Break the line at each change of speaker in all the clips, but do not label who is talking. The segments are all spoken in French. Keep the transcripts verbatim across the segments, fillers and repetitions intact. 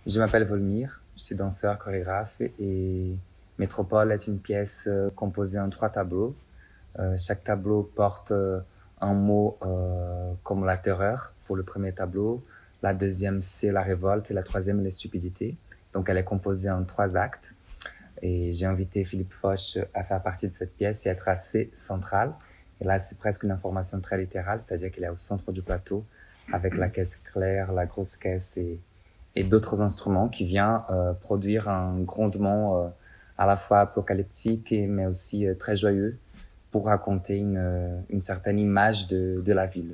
Je m'appelle Volmir, je suis danseur, chorégraphe et Métropole est une pièce euh, composée en trois tableaux. Euh, chaque tableau porte euh, un mot euh, comme la terreur pour le premier tableau, la deuxième c'est la révolte et la troisième la stupidité. Donc elle est composée en trois actes et j'ai invité Philippe Foch à faire partie de cette pièce et être assez central. Et là c'est presque une information très littérale, c'est-à-dire qu'il est au centre du plateau avec la caisse claire, la grosse caisse et et d'autres instruments qui viennent euh, produire un grondement euh, à la fois apocalyptique et, mais aussi euh, très joyeux pour raconter une, euh, une certaine image de, de la ville.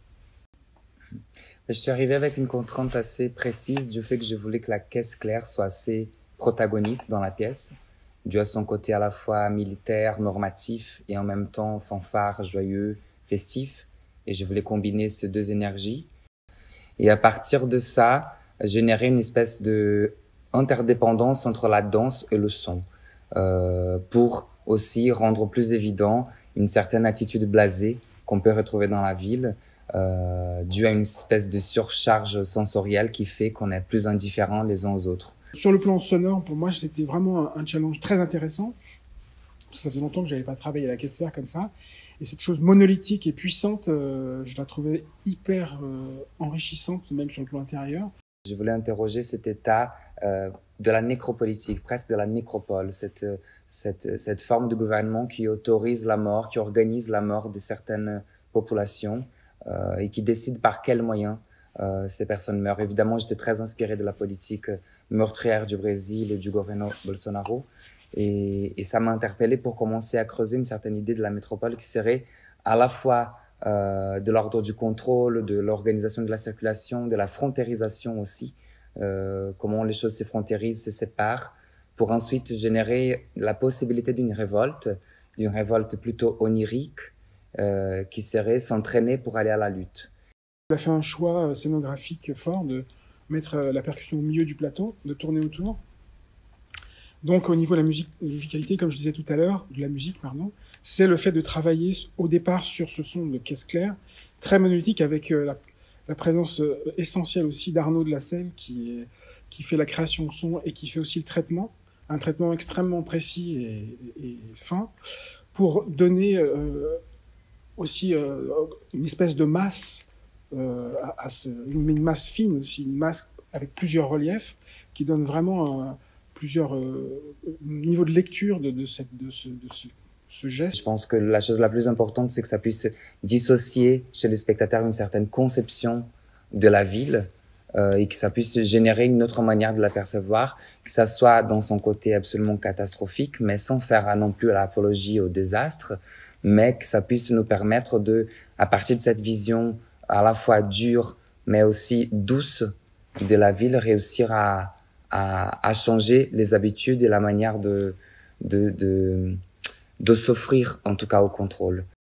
Je suis arrivé avec une contrainte assez précise du fait que je voulais que la caisse claire soit assez protagoniste dans la pièce, dû à son côté à la fois militaire, normatif et en même temps fanfare, joyeux, festif. Et je voulais combiner ces deux énergies. Et à partir de ça, générer une espèce de interdépendance entre la danse et le son, euh, pour aussi rendre plus évident une certaine attitude blasée qu'on peut retrouver dans la ville, euh, due à une espèce de surcharge sensorielle qui fait qu'on est plus indifférents les uns aux autres.
Sur le plan sonore, pour moi, c'était vraiment un challenge très intéressant. Ça faisait longtemps que j'avais pas travaillé à la caisse claire comme ça. Et cette chose monolithique et puissante, euh, je la trouvais hyper euh, enrichissante, même sur le plan intérieur.
Je voulais interroger cet état euh, de la nécropolitique, presque de la nécropole, cette, cette, cette forme de gouvernement qui autorise la mort, qui organise la mort de certaines populations euh, et qui décide par quels moyens euh, ces personnes meurent. Évidemment, j'étais très inspiré de la politique meurtrière du Brésil et du gouvernement Bolsonaro. Et, et ça m'a interpellé pour commencer à creuser une certaine idée de la métropole qui serait à la fois euh, de l'ordre du contrôle, de l'organisation de la circulation, de la frontérisation aussi, euh, comment les choses se frontérisent, se séparent, pour ensuite générer la possibilité d'une révolte, d'une révolte plutôt onirique, euh, qui serait s'entraîner pour aller à la lutte.
Il a fait un choix scénographique fort de mettre la percussion au milieu du plateau, de tourner autour. Donc au niveau de la musique, musicalité, comme je disais tout à l'heure, de la musique, pardon, c'est le fait de travailler au départ sur ce son de caisse claire, très monolithique, avec euh, la, la présence euh, essentielle aussi d'Arnaud de la Selle, qui, est, qui fait la création de son et qui fait aussi le traitement, un traitement extrêmement précis et, et, et fin, pour donner euh, aussi euh, une espèce de masse, euh, à, à ce, une masse fine aussi, une masse avec plusieurs reliefs, qui donne vraiment un, plusieurs euh, niveaux de lecture de, de, cette, de, ce, de ce, ce geste.
Je pense que la chose la plus importante, c'est que ça puisse dissocier chez les spectateurs une certaine conception de la ville euh, et que ça puisse générer une autre manière de la percevoir, que ça soit dans son côté absolument catastrophique, mais sans faire non plus l'apologie au désastre, mais que ça puisse nous permettre de, à partir de cette vision à la fois dure, mais aussi douce de la ville, réussir à À, à changer les habitudes et la manière de, de, de, de s'offrir, en tout cas, au contrôle.